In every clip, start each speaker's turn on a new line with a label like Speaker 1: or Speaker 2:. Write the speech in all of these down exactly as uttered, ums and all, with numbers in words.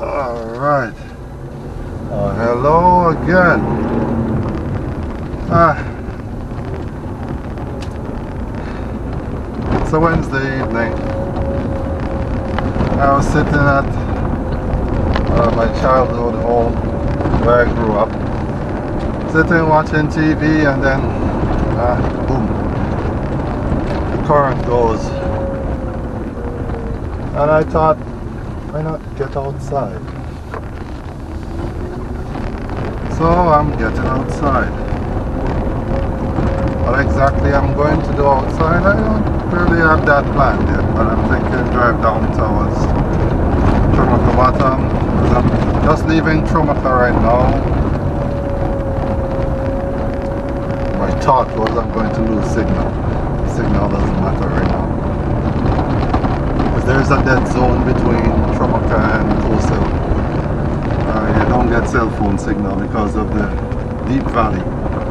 Speaker 1: Alright. Oh, hello again. Ah. It's a Wednesday evening. I was sitting at uh, my childhood home where I grew up. Sitting watching T V and then, ah, boom. The current goes. And I thought, why not get outside? So I'm getting outside. What exactly I'm going to do outside, I don't really have that planned yet, but I'm thinking drive down towards Troumaca Bottom, because I'm just leaving Troumaca right now. My thought was I'm going to lose signal. Signal doesn't matter right now. Because there's a dead zone between Troumaca and Coastal. Uh, you don't get cell phone signal because of the deep valley.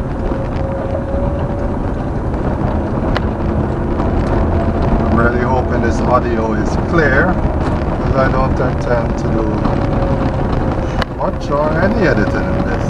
Speaker 1: I'm really hoping this audio is clear, because I don't intend to do much or any editing in this.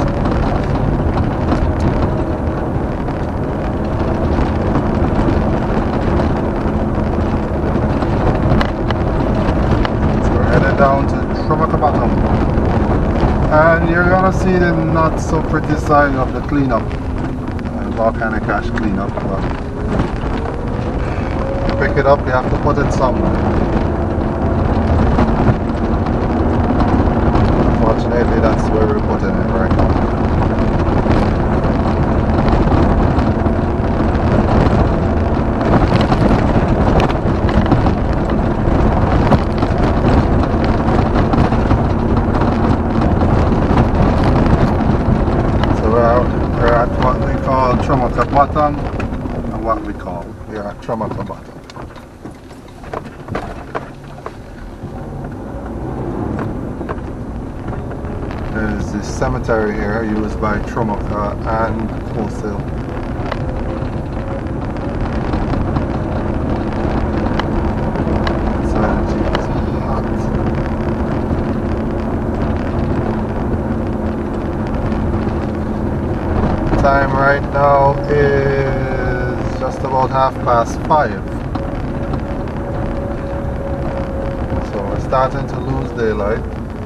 Speaker 1: So we're headed down to Troumaca Bottom. And you're gonna see the not so pretty side of the cleanup, uh, volcanic ash cleanup. But to pick it up, you have to put it somewhere. Unfortunately, that's where we're putting it right now. Troumaca Bottom, and what we call here at Troumaca Bottom. There's this cemetery here used by Troumaca and Coastal. Inside the Jeep is hot. Time right now is just about half past five. So we're starting to lose daylight.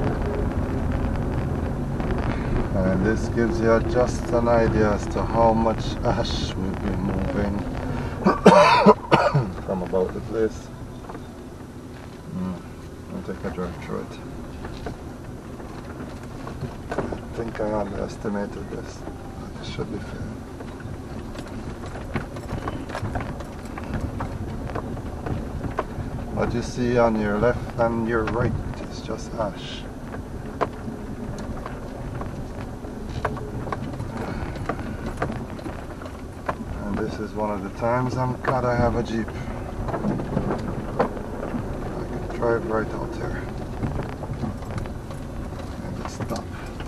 Speaker 1: And this gives you just an idea as to how much ash we've been moving from about the place. Mm, I'll take a drive through it. I think I underestimated this. Should be fair. What you see on your left and your right is just ash. And this is one of the times I'm glad I have a Jeep. I can drive right out here and just stop.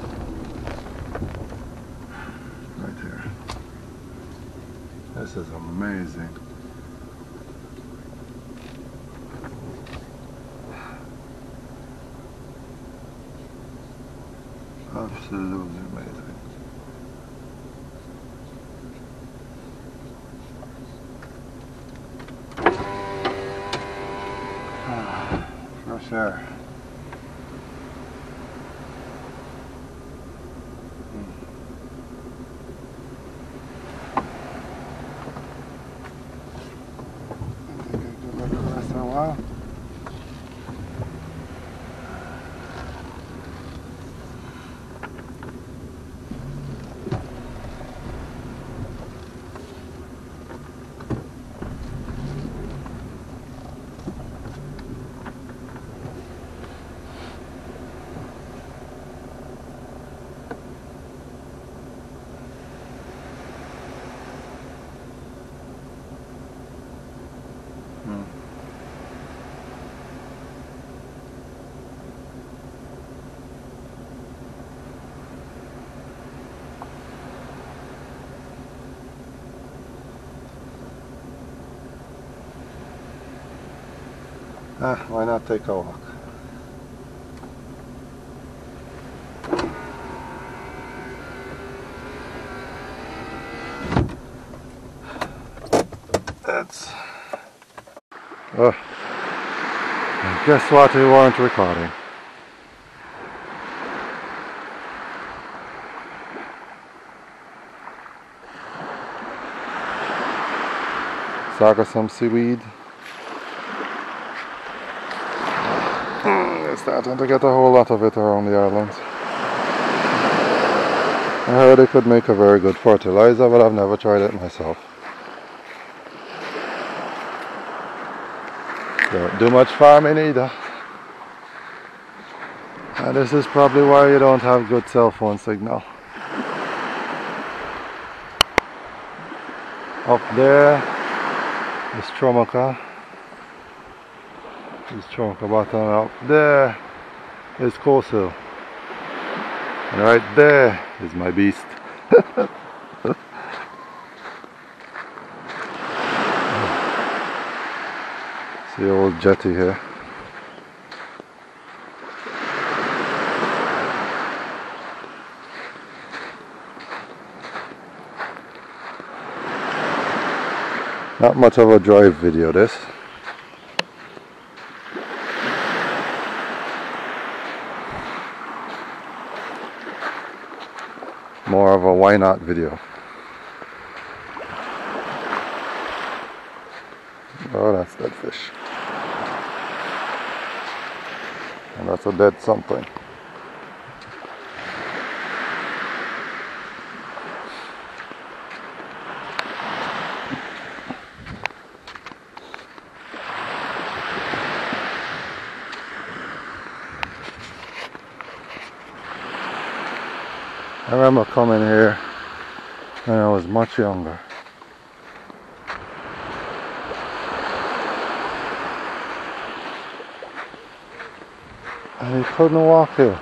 Speaker 1: This is amazing. Absolutely amazing. Ah, fresh air. Wow. Hmm. Ah, why not take a walk? Uh, and guess what? We weren't recording. So I got some seaweed. They're starting to get a whole lot of it around the islands. I heard it could make a very good fertilizer, but I've never tried it myself. Don't do much farming either. And this is probably why you don't have good cell phone signal. Up there is Troumaca. This is Troumaca bottom. Up there is Coastal. And right there is my beast. See the old jetty here. Not much of a drive video this. More of a why not video. Oh, that's dead fish. And that's a dead something. I remember coming here when I was much younger. And you couldn't walk here.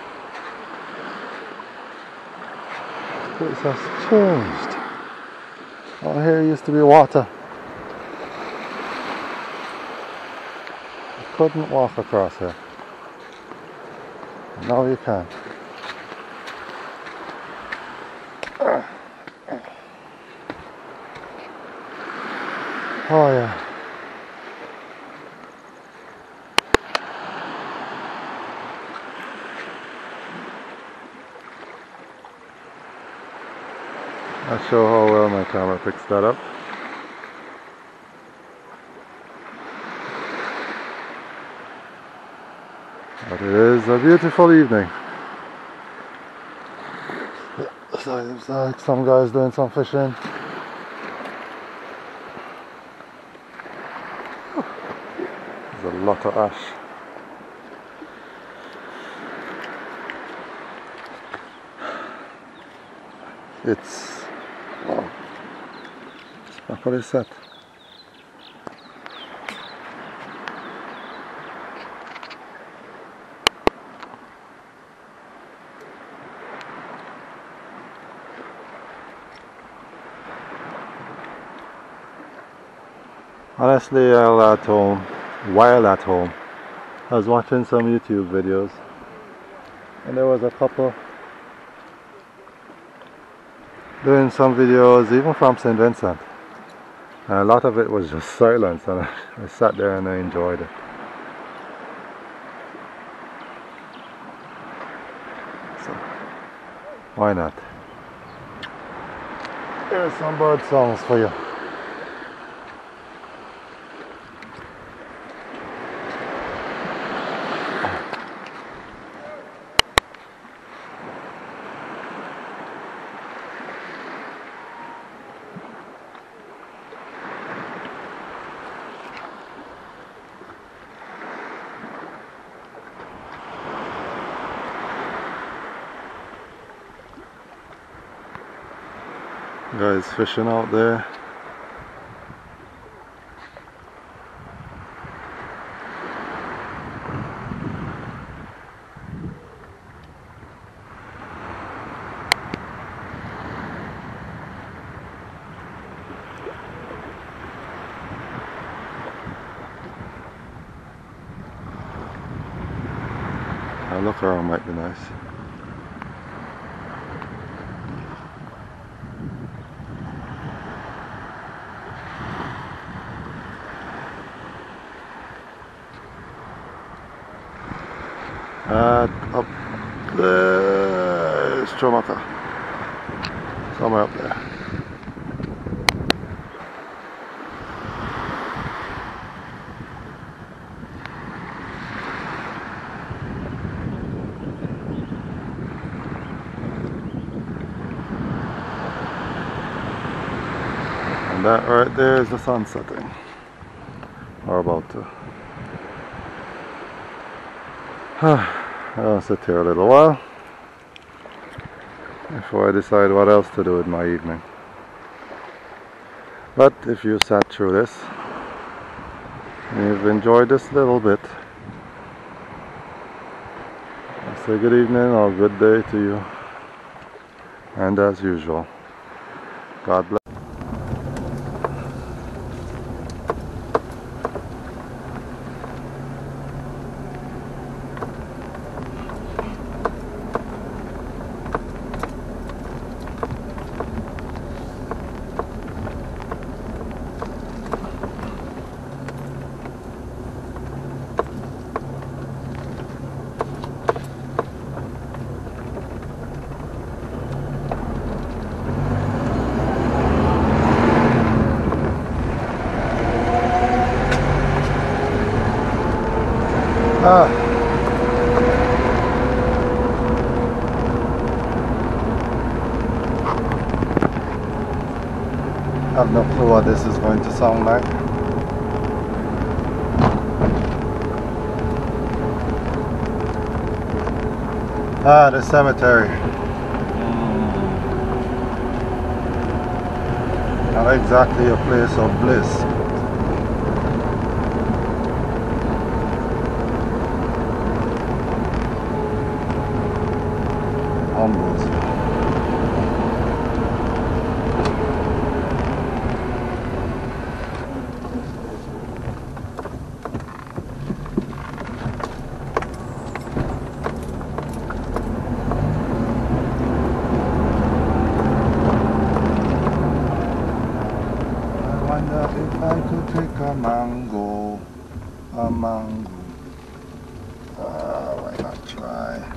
Speaker 1: This place has changed. Out here used to be water. You couldn't walk across here. Now you can. Oh yeah. Not sure how well my camera picks that up. But it is a beautiful evening. So it looks like some guys doing some fishing. There's a lot of ash. It's wow. It's properly set. Honestly, while at home, while at home, I was watching some YouTube videos, and there was a couple doing some videos, even from Saint Vincent, and a lot of it was just silence, and I, I sat there and I enjoyed it. So, why not? Here's some bird songs for you. Guys fishing out there. A look around might be nice. There's Troumaca. Somewhere up there. And that right there is the sun setting. Or about to. I'll sit here a little while before I decide what else to do with my evening. But if you sat through this and you've enjoyed this little bit, I say good evening or good day to you. And as usual, God bless. Ah. I have no clue what this is going to sound like. Ah, the cemetery. Not exactly a place of bliss. Humbles. I wonder if I could take a mango, a mango. Ah, why not try?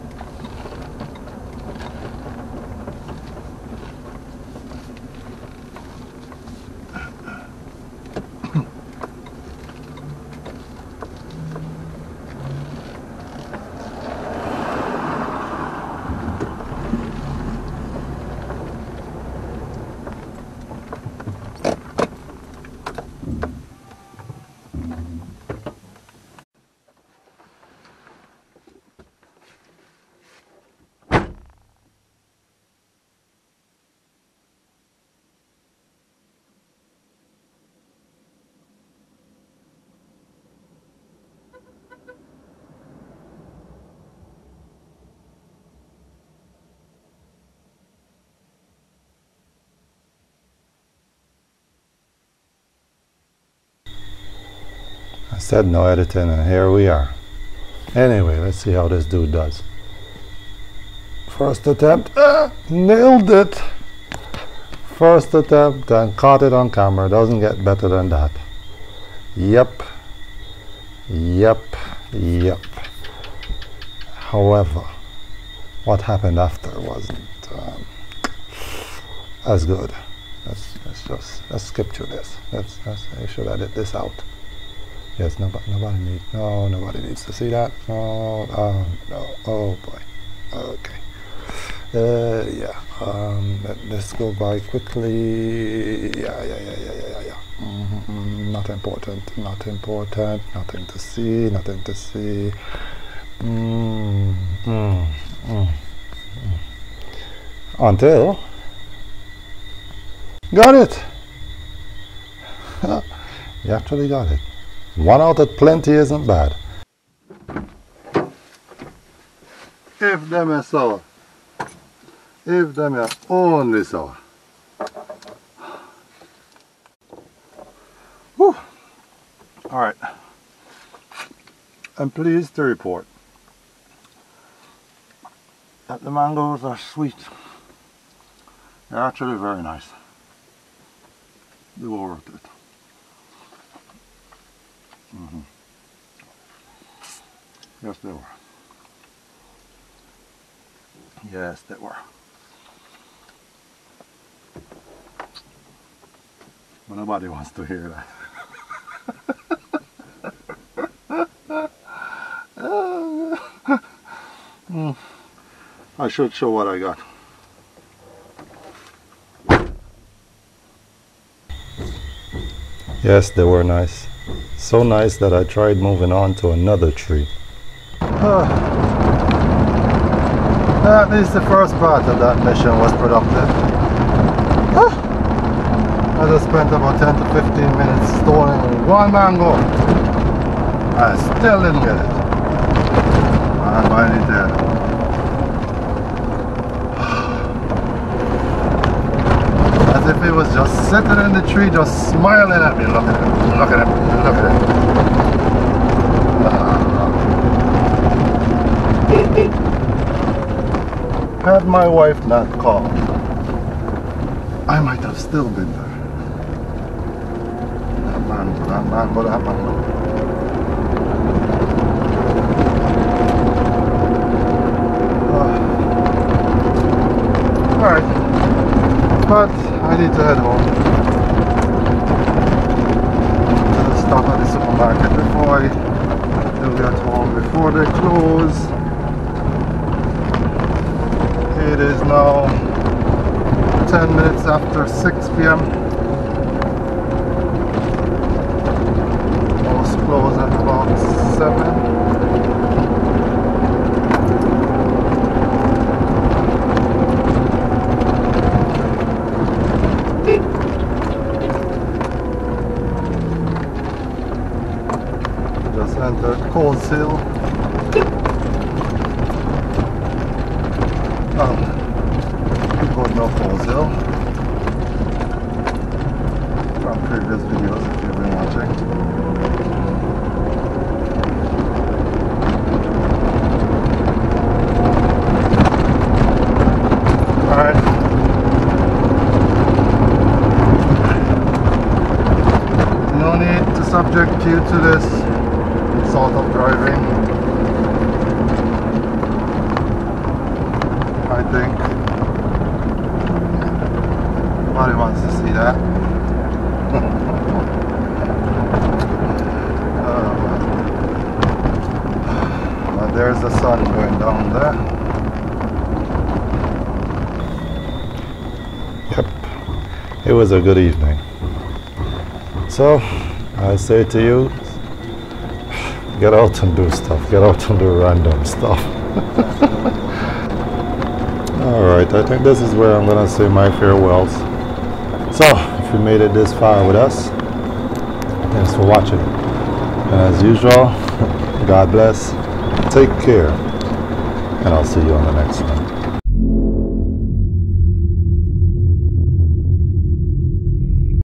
Speaker 1: I said no editing, and here we are. Anyway, let's see how this dude does. First attempt, ah, nailed it. First attempt and caught it on camera. Doesn't get better than that. Yep, yep, yep. However, what happened after wasn't um, as good. Let's, let's just let's skip through this. Let's, let's I should edit this out. Yes, nobody, nobody needs, no, nobody needs to see that. No, oh, no, oh boy. Okay. Uh, yeah. Um, let this go by quickly. Yeah, yeah, yeah, yeah, yeah, yeah. Mm-hmm. Not important. Not important. Nothing to see. Nothing to see. Mm, mm, mm, mm. Until got it. You actually got it. One out of plenty isn't bad. If them are sour. If them are only sour. Whew. Alright. I'm pleased to report that the mangoes are sweet. They're actually very nice. They were worth it. Mm-hmm. Yes, they were. Yes, they were. But nobody wants to hear that. mm. I should show what I got. Yes, they were nice. So nice that I tried moving on to another tree. Uh, at least the first part of that mission was productive. Uh, I just spent about ten to fifteen minutes storing one mango. I still didn't get it. I'm finally dead. As if it was just sitting in the tree, just smiling at me. Look at it, look at it, look at it. Ah. Had my wife not called, I might have still been there. That man, that man, but that man. Alright. But I need to head home. I'll stop at the supermarket before I do get home, before they close. It is now ten minutes after six p m Most close at about seven. Entered Coles Hill. Um, you both know Coles Hill from previous videos if you've been watching. Alright. No need to subject you to this sort of driving. I think nobody wants to see that. uh, but there's the sun going down there. Yep, it was a good evening. So I say to you, get out and do stuff. Get out and do random stuff. Alright, I think this is where I'm going to say my farewells. So, if you made it this far with us, thanks for watching. And as usual, God bless, take care, and I'll see you on the next one.